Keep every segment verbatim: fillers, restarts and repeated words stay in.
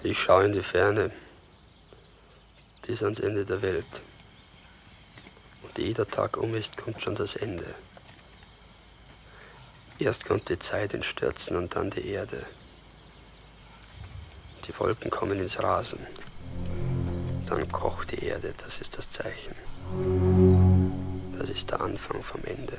Ich schaue in die Ferne, bis ans Ende der Welt. Und ehe der Tag um ist, kommt schon das Ende. Erst kommt die Zeit in Stürzen und dann die Erde. Die Wolken kommen ins Rasen. Dann kocht die Erde, das ist das Zeichen. Das ist der Anfang vom Ende.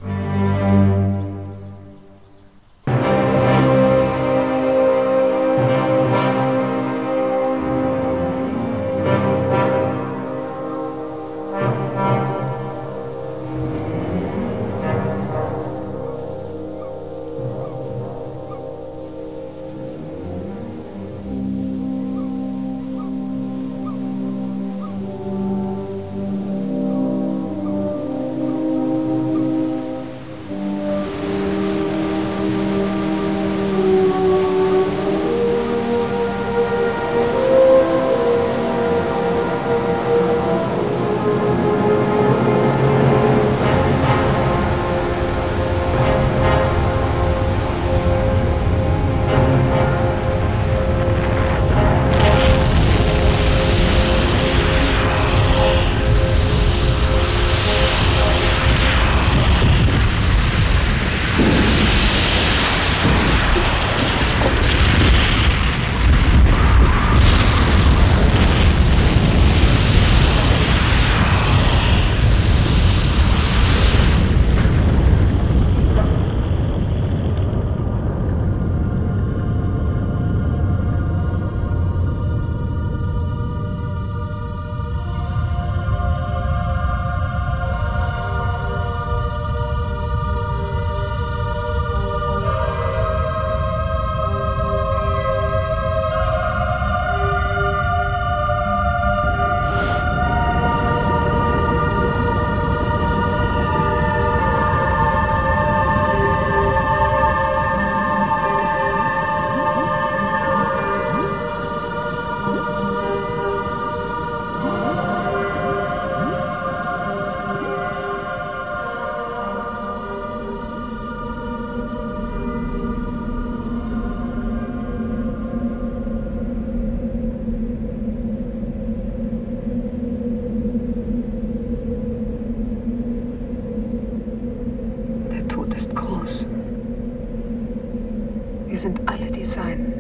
Wir sind alle die Seinen.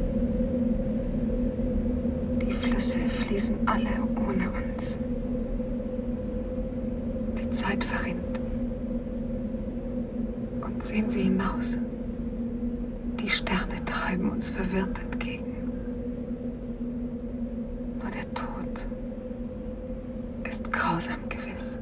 Die Flüsse fließen alle ohne uns. Die Zeit verrinnt. Und sehen Sie hinaus. Die Sterne treiben uns verwirrt entgegen. Nur der Tod ist grausam gewiss.